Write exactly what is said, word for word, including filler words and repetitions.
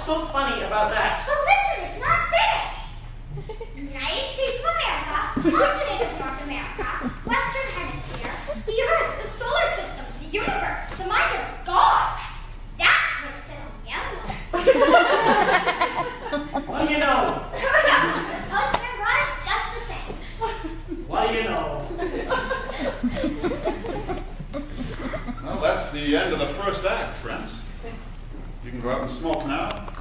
so funny about that? But listen, it's not finished. United States of America, continent of North America, Western Hemisphere, the Earth, the solar system, the universe, the mind of God. That's what it said on the envelope. What do you know? The postman brought it just the same. What do you know? Well, that's the end of the first act, friends. You can go out and smoke now.